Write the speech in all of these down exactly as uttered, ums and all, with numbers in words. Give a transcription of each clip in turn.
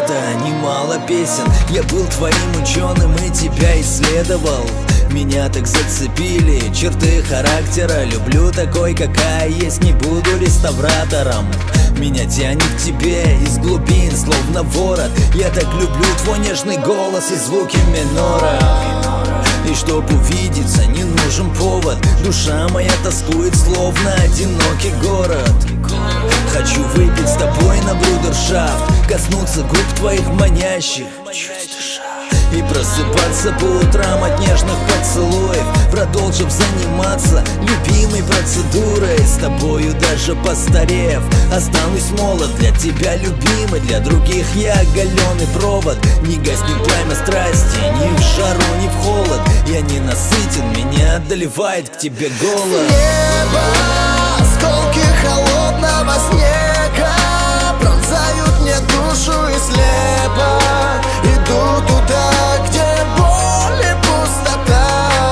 когда-то немало песен я был твоим ученым и тебя исследовал. Меня так зацепили черты характера. Люблю такой, какая есть, не буду реставратором. Меня тянет к тебе из глубин, словно ворот. Я так люблю твой нежный голос и звуки минора. И чтоб увидеться, не нужен повод. Душа моя тоскует, словно одинокий город. Хочу выпить с тобой на брудершафт, коснуться губ твоих манящих, и просыпаться по утрам от нежных поцелуев, продолжив заниматься любимой процедурой. С тобою даже постарев, останусь молод. Для тебя любимый, для других я оголенный провод. Не гаснет пламя страсти ни в жару, ни в холод. Я не насытен, меня одолевает к тебе голод. Небо, осколки холодного снега пронзают мне душу и слепо иду туда, где боль и пустота.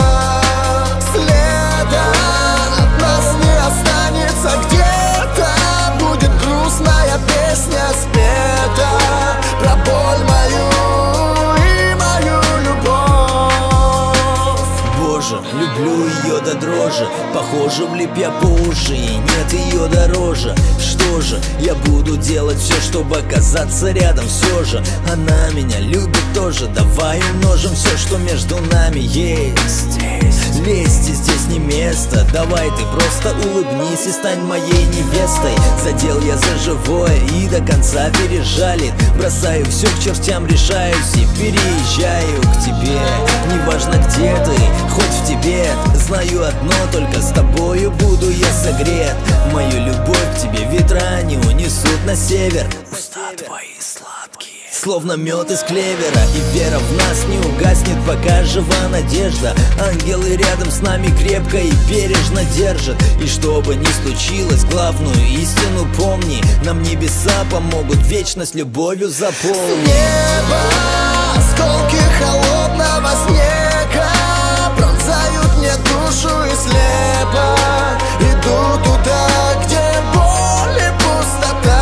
Следа от нас не останется, где-то будет грустная песня спета про боль мою и мою любовь. Боже, люблю ее до дрожи, похоже, влип я по уши, и нет ее дороже. Что же, я буду делать все, чтобы оказаться рядом. Все же, она меня любит тоже. Давай умножим все, что между нами есть. Лезть здесь не место. Давай ты просто улыбнись и стань моей невестой. Задел я за живое и до конца пережалит. Бросаю все к чертям, решаюсь и переезжаю к тебе. Неважно где ты, хоть в Тибет. Знаю одно, только с тобою буду я согрет. Мою любовь к тебе ветра не унесут на север. Уста твои сладкие, словно мед из клевера. И вера в нас не угаснет, пока жива надежда. Ангелы рядом с нами крепко и бережно держат. И что бы ни случилось, главную истину помни: нам небеса помогут вечность любовью заполнить. Небо, осколки холодного снега пронзают мне душу и слепо иду туда, где боль и пустота.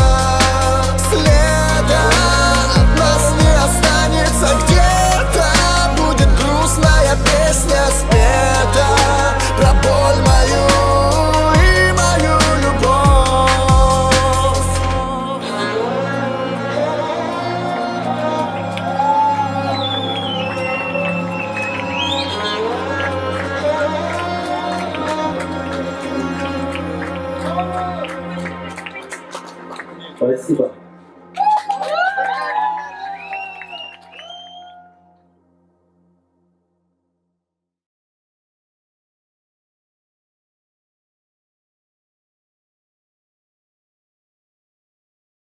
Следа от нас не останется, где-то будет грустная песня спета про боль мою и мою любовь. Спасибо.